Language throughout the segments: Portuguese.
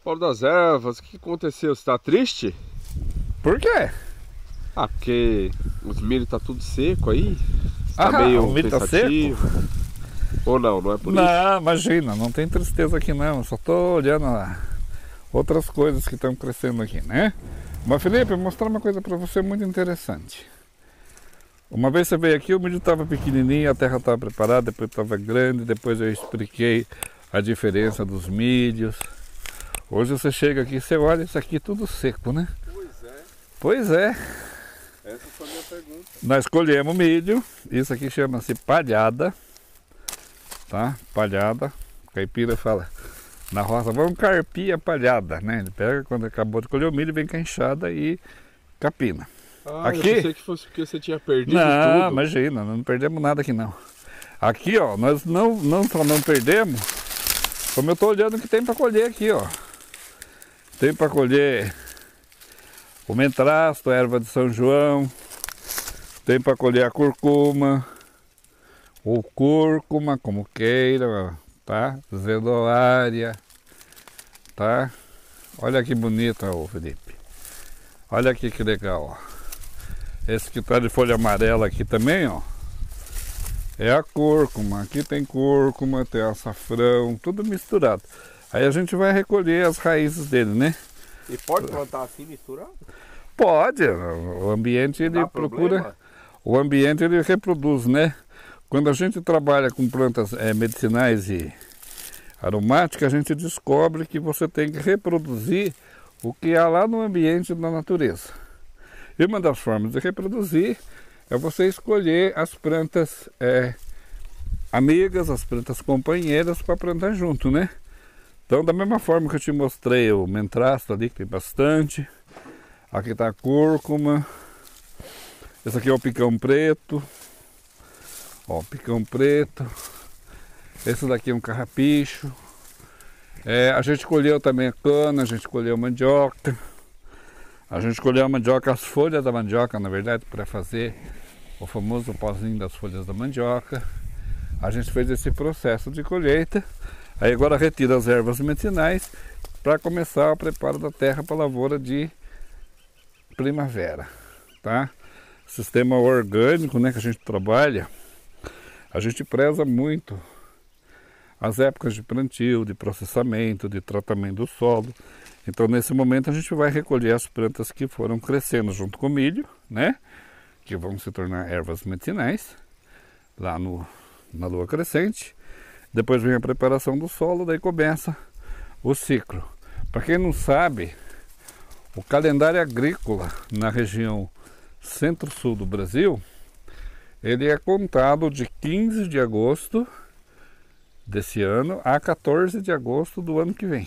Paulo das Ervas, o que aconteceu? Você tá triste? Por quê? Ah, porque os milho tá tudo seco aí? Você tá Ah, o meio milho tá seco? pensativo? Ou não, não é por isso? Não, imagina, não tem tristeza aqui não. Só tô olhando outras coisas que estão crescendo aqui, né? Mas Felipe, eu vou mostrar uma coisa para você muito interessante. Uma vez você veio aqui, o milho estava pequenininho, a terra estava preparada, depois estava grande, depois eu expliquei a diferença dos milhos. Hoje você chega aqui, você olha isso aqui tudo seco, né? Pois é, Pois é, essa foi a minha pergunta. nós colhemos milho, isso aqui chama-se palhada, tá? Palhada, caipira fala na roça, vamos carpir a palhada, né? Ele pega, quando acabou de colher o milho, vem com a enxada e capina. Ah, Aqui? eu pensei que fosse porque você tinha perdido Não, tudo. imagina, não perdemos nada aqui não. Aqui, ó, nós não só não perdemos, como eu tô olhando o que tem para colher aqui, ó. Tem para colher o mentrasto, a erva de São João, tem para colher a curcuma, ou cúrcuma, como queira, tá? Zedoária, tá? Olha que bonita, ô Felipe. Olha aqui que legal, ó. Esse que tá de folha amarela aqui também, ó. É a cúrcuma. Aqui tem cúrcuma, tem açafrão, tudo misturado. Aí a gente vai recolher as raízes dele, né? E pode plantar assim misturado? Pode, o ambiente ele Dá procura, problema? o ambiente ele reproduz, né? Quando a gente trabalha com plantas medicinais e aromáticas, a gente descobre que você tem que reproduzir o que há lá no ambiente da natureza. E uma das formas de reproduzir é você escolher as plantas amigas, as plantas companheiras para plantar junto, né? Então, da mesma forma que eu te mostrei o mentrasto ali, que tem bastante. Aqui está a cúrcuma. Esse aqui é o picão preto. Ó, picão preto. Esse daqui é um carrapicho. A gente colheu também a cana, a gente colheu mandioca. A gente colheu a mandioca, as folhas da mandioca, na verdade, para fazer o famoso pozinho das folhas da mandioca. A gente fez esse processo de colheita. Aí agora retira as ervas medicinais para começar o preparo da terra para a lavoura de primavera, tá? Sistema orgânico, né, que a gente trabalha, a gente preza muito as épocas de plantio, de processamento, de tratamento do solo. Então nesse momento a gente vai recolher as plantas que foram crescendo junto com o milho, né? Que vão se tornar ervas medicinais lá na lua crescente. Depois vem a preparação do solo, daí começa o ciclo. Para quem não sabe, o calendário agrícola na região centro-sul do Brasil, ele é contado de 15 de agosto desse ano a 14 de agosto do ano que vem.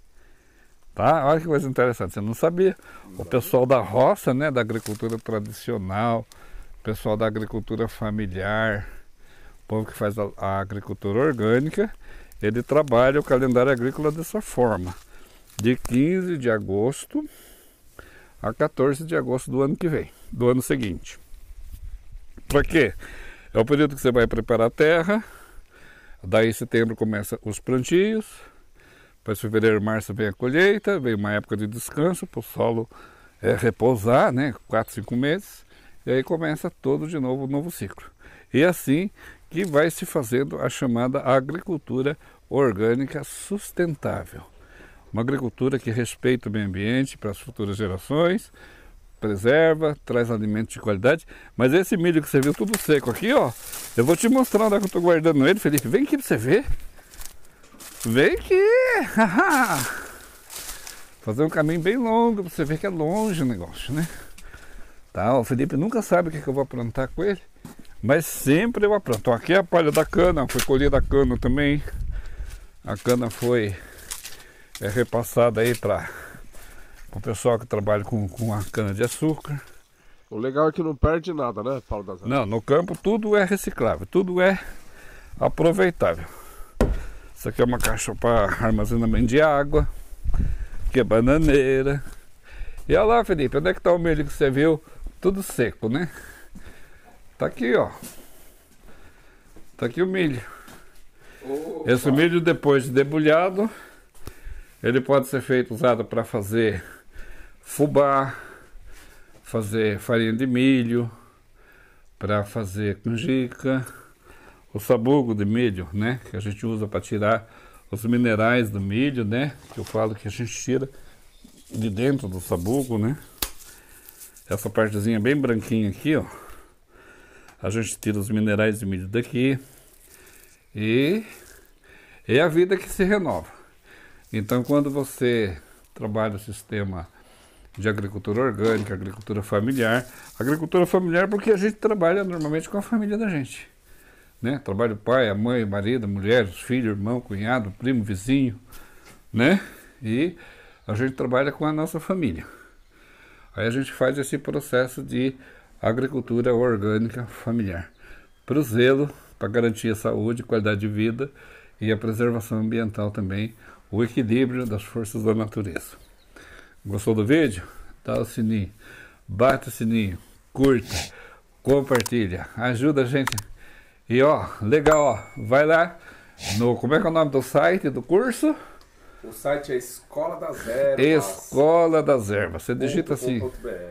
Tá? Olha que coisa interessante, você não sabia. O pessoal da roça, né, da agricultura tradicional, o pessoal da agricultura familiar, o povo que faz a agricultura orgânica, ele trabalha o calendário agrícola dessa forma, de 15 de agosto a 14 de agosto do ano que vem, do ano seguinte. Para quê? É o período que você vai preparar a terra, daí em setembro começa os plantios, depois fevereiro, março vem a colheita, vem uma época de descanso para o solo repousar, né, 4, 5 meses, e aí começa todo de novo o novo ciclo. E assim que vai se fazendo a chamada agricultura orgânica sustentável. Uma agricultura que respeita o meio ambiente para as futuras gerações, preserva, traz alimentos de qualidade. Mas esse milho que você viu tudo seco aqui, ó, eu vou te mostrar onde é que eu estou guardando ele, Felipe. Vem aqui para você ver. Vem aqui! Fazer um caminho bem longo para você ver que é longe o negócio, né? Tá, o Felipe nunca sabe o que eu vou aprontar com ele, mas sempre eu apronto. Aqui é a palha da cana, foi colhida a cana também. A cana foi repassada aí para o pessoal que trabalha com a cana de açúcar. O legal é que não perde nada, né, Paulo das Ervas? Não, no campo tudo é reciclável, tudo é aproveitável. Isso aqui é uma caixa para armazenamento de água, que é bananeira. E olha lá, Felipe, onde é que está o milho que você viu? Tudo seco, né? Tá aqui, ó. Tá aqui o milho. Esse milho, depois de debulhado, Ele pode ser usado para fazer fubá, fazer farinha de milho, para fazer canjica, o sabugo de milho, né? Que a gente usa para tirar os minerais do milho, né? Que eu falo que a gente tira de dentro do sabugo, né? Essa partezinha bem branquinha aqui, ó. A gente tira os minerais de milho daqui. E é a vida que se renova. Então, quando você trabalha o sistema de agricultura orgânica, agricultura familiar porque a gente trabalha normalmente com a família da gente, né? Trabalha o pai, a mãe, o marido, a mulher, os filhos, irmão, cunhado, primo, vizinho, né? E a gente trabalha com a nossa família. Aí a gente faz esse processo de agricultura orgânica familiar, para o zelo, para garantir a saúde, qualidade de vida e a preservação ambiental também, o equilíbrio das forças da natureza. Gostou do vídeo? Dá o sininho, bate o sininho, curta, compartilha, ajuda a gente. E ó, legal, ó, vai lá no, como é que é o nome do site do curso? O site é Escola das Ervas. Escola das Ervas, você digita assim,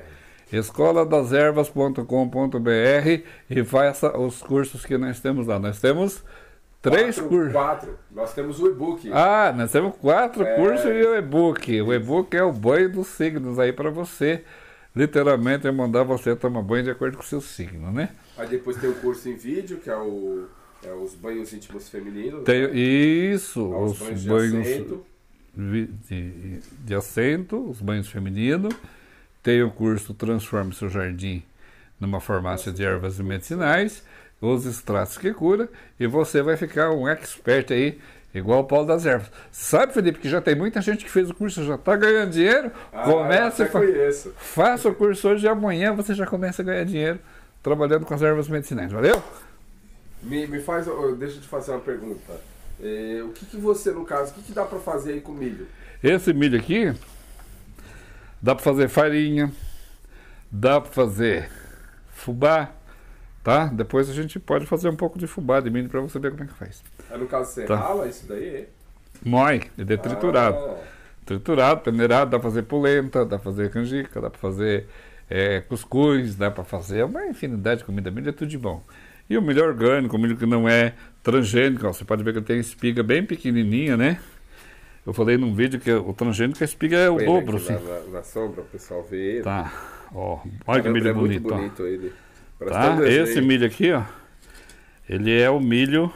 escoladazervas.com.br e faça os cursos que nós temos lá. Nós temos 3 cursos. 4. Nós temos o e-book. Ah, nós temos 4 cursos e o e-book. O e-book é o banho dos signos aí para você, literalmente, é mandar você tomar banho de acordo com o seu signo, né? Aí depois tem o curso em vídeo, que é os banhos íntimos femininos. Tem, né? Isso, Os os banhos banhos de assento, os banhos femininos. Tem o curso Transforme Seu Jardim numa farmácia de ervas e medicinais, os extratos que cura, e você vai ficar um expert aí, igual o Paulo das Ervas. Sabe, Felipe, que já tem muita gente que fez o curso, já está ganhando dinheiro, começa faça o curso hoje e amanhã você já começa a ganhar dinheiro trabalhando com as ervas medicinais, valeu? Deixa eu te fazer uma pergunta. O que você, no caso, o que dá para fazer aí com milho? Esse milho aqui, dá para fazer farinha, dá para fazer fubá, tá? Depois a gente pode fazer um pouco de fubá de milho para você ver como é que faz. No caso, você rala isso daí? Mói, ele é triturado. Triturado, peneirado, dá para fazer polenta, dá para fazer canjica, dá para fazer cuscuz, dá para fazer uma infinidade de comida. Milho é tudo de bom. E o milho orgânico, o milho que não é transgênico, ó, você pode ver que ele tem espiga bem pequenininha, né? Eu falei num vídeo que o transgênico, a espiga é o dobro, assim. Na sombra, o pessoal vê ele. Tá, ó, olha que milho bonito. Muito bonito ele. Tá? Esse milho aqui, ó, ele é o milho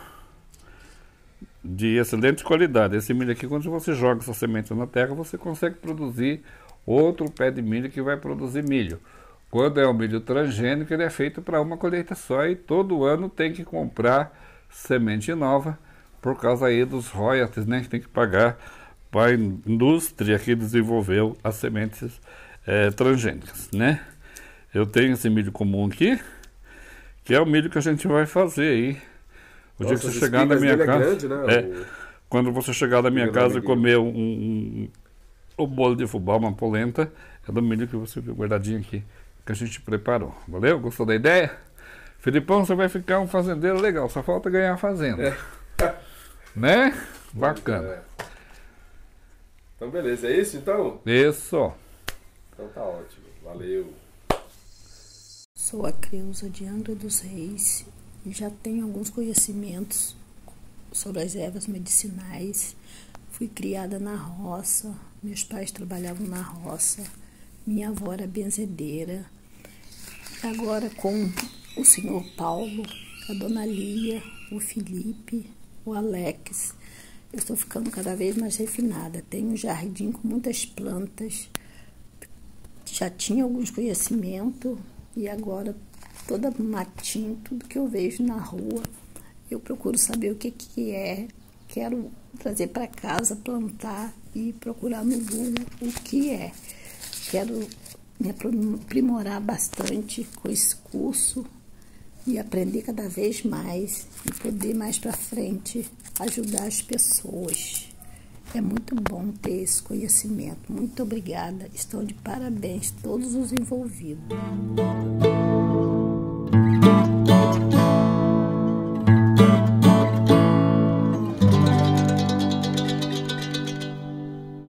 de excelente qualidade. Esse milho aqui, quando você joga essa semente na terra, você consegue produzir outro pé de milho que vai produzir milho. Quando é o milho transgênico, ele é feito para uma colheita só e todo ano tem que comprar semente nova por causa aí dos royalties, né, que tem que pagar para a indústria que desenvolveu as sementes transgênicas, né? Eu tenho esse milho comum aqui, que é o milho que a gente vai fazer aí. O dia que você chegar na minha casa, grande, né? quando você chegar na minha casa e comer um bolo de fubá, uma polenta, é do milho que você viu guardadinho aqui, que a gente preparou. Valeu? Gostou da ideia? Filipão, você vai ficar um fazendeiro legal, só falta ganhar a fazenda. Né? Bacana. Então beleza, é isso então? Isso. Então tá ótimo, valeu. Sou a Creuza de Angra dos Reis e já tenho alguns conhecimentos sobre as ervas medicinais. Fui criada na roça, meus pais trabalhavam na roça, minha avó era benzedeira. Agora com o senhor Paulo, a dona Lia, o Felipe, o Alex, eu estou ficando cada vez mais refinada. Tenho um jardim com muitas plantas, já tinha alguns conhecimentos e agora toda matinho, tudo que eu vejo na rua, eu procuro saber o que é, quero trazer para casa, plantar e procurar no Google o que é. Quero me aprimorar bastante com esse curso e aprender cada vez mais e poder mais para frente ajudar as pessoas. É muito bom ter esse conhecimento. Muito obrigada. Estão de parabéns todos os envolvidos.